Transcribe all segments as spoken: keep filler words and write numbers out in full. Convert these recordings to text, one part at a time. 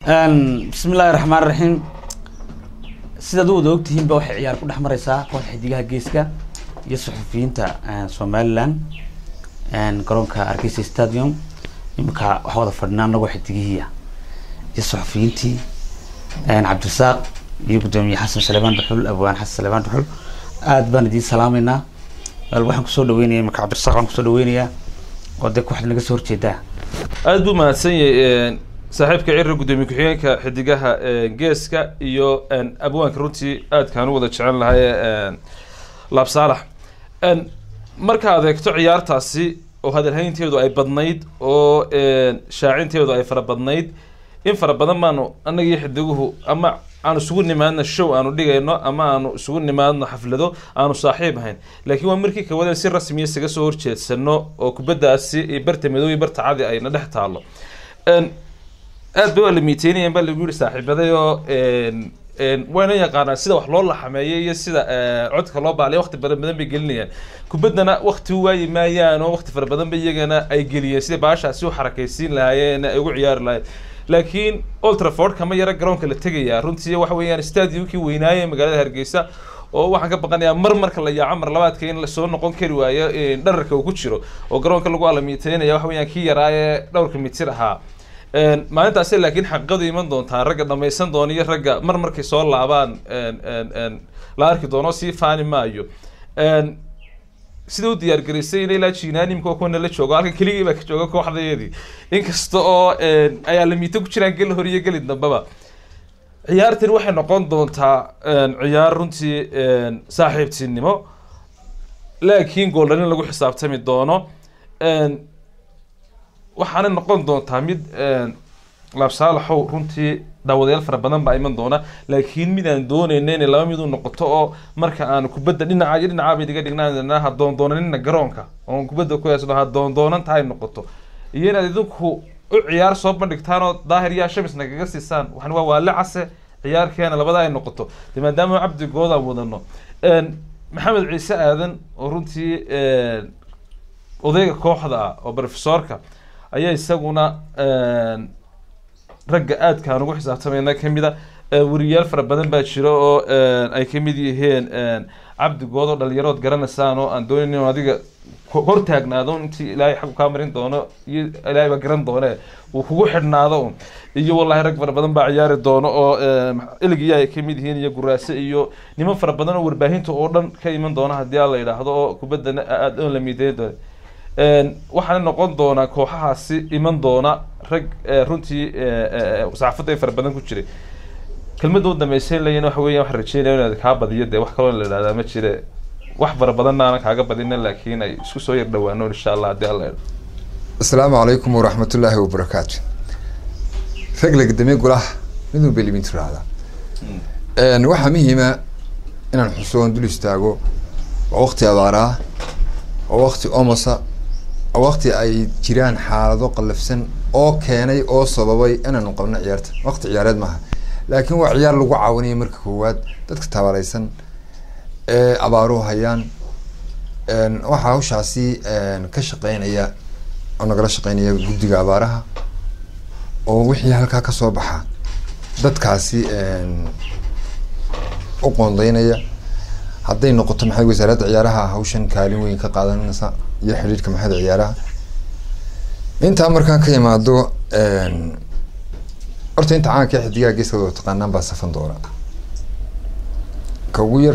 بسم الله الرحمن الرحيم. سيدا دو دوغتين با waxay ciyaar ku dhaxmaraysa koox xidigaha geeska iyo suxufiyiinta Somaliland aan garoonka Hargeysa Stadium imka waxa wada fadhinaan nagu xidigihiya iyo suxufiyiintii aan Cabdirasaaq iyo gudoomiye Xasan Salebaan Dhuxul Abwaan Xasan Salebaan Dhuxul aad baan idin salaameynaa wal waxaan ku soo dhaweynayaa imka Cabdirasaaq aan ku soo dhaweynayaa oo dad wax naga soo horjeeda aad buu mahadsan yahay saaxiibka cirri gudoomiye ku-xigeenka xidigaha geeska iyo abwaanka runtii aad kaan u wada jecel lahay Laab Saalax marka aad eegto ciyaartaasi oo hadalhaynteedu ay badnayd oo shaacinteedu ay fara badnayd in fara badan maanu annaga xidiguhu ama aanu isugu nimaadna show aanu dhigayno ama aanu isugu nimaadno xaflado aanu saaxiib ahayn laakiin waa markii ka wada si rasmi ah isaga soo horjeedsano oo kubadaasi iyo bartamadow iyo bartacadi ay na dhex taalo aad baa la miiteynayeen baa lagu yiri saaxiibaday oo een een wayna yaqaanaan sida wax loo laxameeyay iyo sida codka loo baalay waqti badan badan bay gelinayaan kubadana waqti waay maayaan oo waqti far badan bay iyagana ay geliyeen sida baashaasi u xarakaysiin lahaayeen ay ugu ciyaar lahaayeen laakiin Old Trafford kama yara garoonka la tagaya runtii waxa weeyaan stadiumkii weynaaye magaalada Hargeysa oo waxaan ka baqanayaa mar marka la yaaco mar labaadka in la soo noqon kari waayo in dhararka uu ku jiro oo garoonka lagu alamiiteynaya waxa weeyaan kii yaraaye dhowrka mitir ahaa een maalintaas laakiin xaqadu iman doontaa ragga dhamaysan doona iyo ragga mar markay soo laabaan een een een la arki doono si faani maayo een sidoo diyaar gareysay in ilaa Jiinaanimka ku la joogo halka kaliya ba ka jooga kooxdayeedii inkasta oo een ayaa la miito ku jiraan gal horiye galid dambaba ciyaartan waxay noqon doontaa een ciyaar runtii een saaxiibtinimo laakiin gooldarin lagu xisaabtami doono een waxaana noqon doontaa mid een Laab Saalax runtii daawadayaal fara badan baa iman doona laakiin mid aan doonayno in laba mid uu noqoto oo marka aan kubadda dhinaca iyo dhinaca bay diga dhignaan ha doon doonanina garoonka oo kubadda ku yaasno ha doon doonan tahay noqoto iyo inaad idinku u ciyaar soo bandhigtaan oo daahir yaa shamisna kaga siisaan waxaan waa waa la case ciyaarkeena labada ay noqoto maadaama Cabdi Gooda wadano een Maxamed Ciise Aadan oo runtii een odayga kooxda oo professorka ayaa isaguna een ragga aad kaan ugu xisaabtamayna kamida wariyaal fara badan baa jiro oo ay kamid yihiin een Cabdi Goodo dhalinyarad garanaysan oo aan doonayno adiga hor taagnaado intii Ilaahay xaq ka marin doono iyo Ilaahay ba garan doone uu kugu xidhnaado iyo wallahi rag fara badan baa ciyaari doono oo ilgiya ay kamid yihiin iyo guraase iyo niman fara badan oo warbaahinta oo dhan ka iman doona hadii la yiraahdo oo kubadana aad oo la mideeyo een waxaan noqon doona kooxahaasi iman doona rag runtii saxaafada fara badan ku jiray kelmadooda dhameysay leeyeen waxa weeyaan wax rajeynaa inaad ka badiyo de wax kale la yiraahdo ma jire wax fara badan aan kaaga badina laakiin ay isku soo yar dhawaano insha Allah hadii Allah Assalaamu alaykum wa rahmatullahi wa barakatuh ragla qadamay golaha miduu bilimin tiraada een waxa muhiima inaan xusoon dul istaago waqti abaara oo waqti omasa oo waqti ay jiraan xaalado qalafsan oo keenay oo sababay inaan qabno ciyaarta waqti ciyaareed maaha laakiin waa ciyaar lagu caawinayo marka koowaad dadka tabalaysan ee abaaro hayaan een waxa hawshaasi een ka shaqeynaya oo nagala shaqeynaya guddiga abaaraha oo wixii halka ka soo baxa dadkaasi een u qoondeynaya hadday noqoto maxay wasaaradda ciyaaraha hawshan kaalin weyn ka qaadanaysa iyo xiriirka maxay ciyaaraha inta markaan ka yimaado een horta inta aan ka xidigaa geeska oo taqaanaan baa safan doona ka ugu yar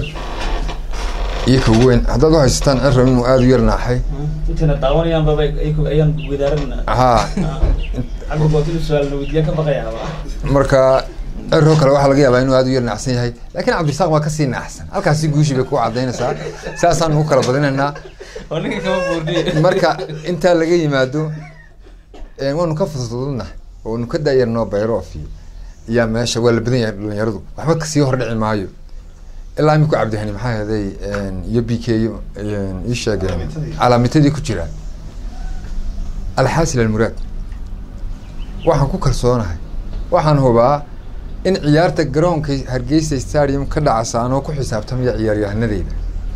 iyo ka weyn haddaad u haystaan cirro inuu aad u yar naaxay inta daawanayaan baba ayaan wadaaragna ha anigu boqol su'aal wadiya ka baqayaa marka cirro kale waxa laga yaabaa inuu aad u yar naacsan yahay laakiin Cabdirasaaq waa ka sii naacsan halkaasi guushi bay ku cadeynaysaa saasaan ugu kala badinaynaa waniga kama buurdiyay marka inta laga yimaado ee waanu ka fududna oo nu ka daayirno bayro fiyo ya meesha wala badan yahay dhalinyaradu waxba ka sii hor dhici maayo ilaa imku Cabdihani maxaa haday iyo B K iyo ii sheegay calaamitadii ku jiraan alxaasil almuraad waxaan ku kalsoonahay waxaan hubaa in ciyaarta garoonka Hargeysa Stadium ka dhacaysa anoo ku xisaabtamaya ciyaaryahanadeyda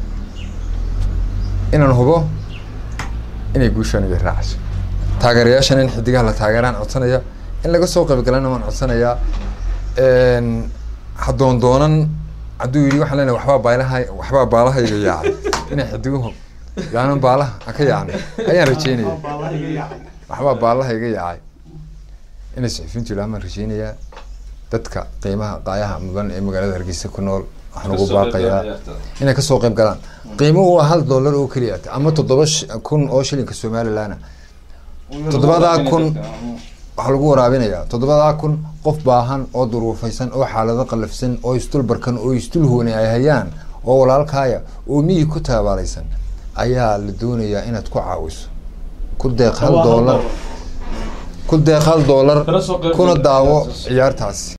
inaan hubo inay guushaan ay raacayso taageerayaashan in xidigaha la taageeraan codsanaya in laga soo qayb galana waan codsanayaa hadoon doonan hadduu yidhi waxaan leenahay waxbaa baalaha waxbaa baalahayga yaacay inay xidiguhu yaanan baalaha ha ka yaacnay ayaan rajeynaya waxbaa baalahayga yaacay inay saxufiyiintu ilaahan baan rajeynayaa dadka qiimaha qaayaha mudan ee magaalada Hargeysa ku nool waxaan ugu baaqayaa inay ka soo qayb galaan qiimuhu waa hal dollar oo kaliya ama toddoba kun oo shilinka Soomaaliland toddobada kun waxa lagu waraabinayaa toddobada kun qof baahan oo duruufaysan oo xaalado qalafsan oo istul barkan oo istul hoonay ay hayaan oo walaalkaaya oo miyi ku taabalaysan ayaa la doonayaa inaad ku caawiso ku deeq hal dollar ku deeq hal dollar kuna daawo ciyaartaas